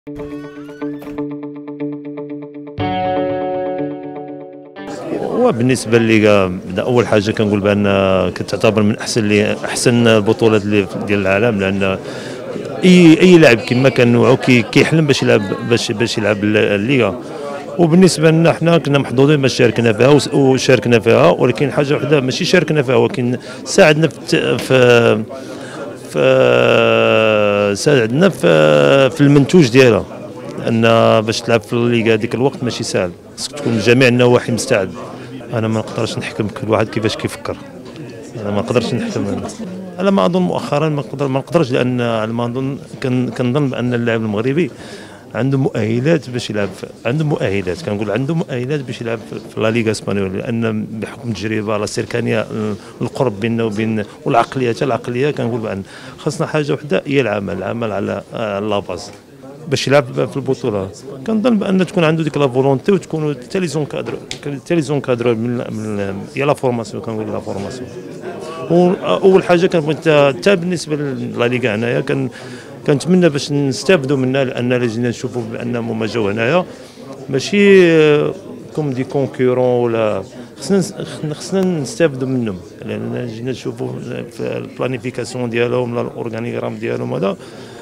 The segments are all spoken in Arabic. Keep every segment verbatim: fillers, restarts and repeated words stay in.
وبالنسبه لي اول حاجه كنقول بان كتعتبر من احسن لي احسن البطولات اللي ديال العالم، لان اي اي لاعب كما كان نوعو كيحلم باش يلعب باش باش يلعب الليغا. وبالنسبه لنا حنا كنا محظوظين باش شاركنا فيها وشاركنا فيها، ولكن حاجه وحده ماشي شاركنا فيها ولكن ساعدنا في في, في ساعدنا في في المنتوج ديالها، ان باش تلعب في الليغا هذيك الوقت ماشي سهل، خصك تكون جميع النواحي مستعد. انا ما نقدرش نحكم كل واحد كيفاش كيفكر، انا ما نقدرش نحكم. انا ما اظن مؤخرا ما نقدر ما نقدرش لان على ما اظن كنظن بان اللاعب المغربي عنده مؤهلات باش يلعب، عنده مؤهلات كنقول عنده مؤهلات باش يلعب في لا ليغا اسبانيول، لان بحكم التجربه لا سيركانيه القرب بيننا وبين والعقليه حتى العقليه كنقول بان خاصنا حاجه وحده هي العمل، العمل على لا باز باش يلعب في البطوله. كنظن بان تكون عنده ديك لا فولونتي وتكونوا حتى لي زونكادر حتى لي زونكادر من يا لا فورماسيون. كنقول لا فورماسيون اول حاجه كنبغي حتى بالنسبه للا ليغا هنايا كان كنتمنى باش نستافدوا منها، لان جينا نشوفوا بانهم هما جاوا هنايا ماشي كوم دي كونكورون، ولا خصنا خصنا نستافدوا منهم، لان جينا نشوفوا في البلانيفيكاسيون ديالهم ولا الاورغانيغرام ديالهم هذا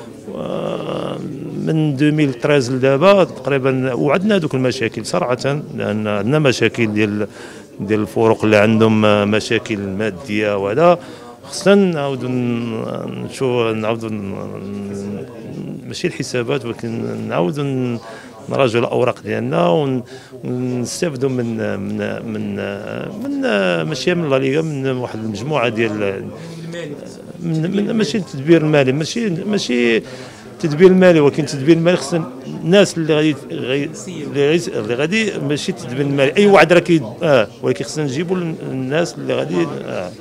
من ألفين وثلاثة لدابا تقريبا. وعندنا هذوك المشاكل صراحه، لان عندنا مشاكل ديال ديال الفرق اللي عندهم مشاكل ماديه، وهذا خصنا نعاودوا نشوفوا نعاودوا ماشي الحسابات ولكن نعاودوا نراجعوا الاوراق ديالنا ونستافدوا من من من من ماشي من لا ليغا، من واحد المجموعه ديال من ماشي التدبير المالي، ماشي ماشي التدبير المالي ولكن التدبير المالي خصنا الناس اللي غادي اللي غادي ماشي التدبير المالي اي واحد راه كي اه ولكن خصنا نجيبوا الناس اللي غادي اه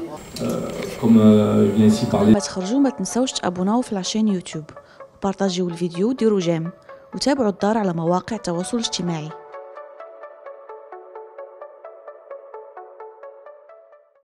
ما تخرجوا ما تنساوش تابوناو في لاشين يوتيوب وبارطاجيو الفيديو وديروا جيم وتابعوا الدار على مواقع التواصل الاجتماعي.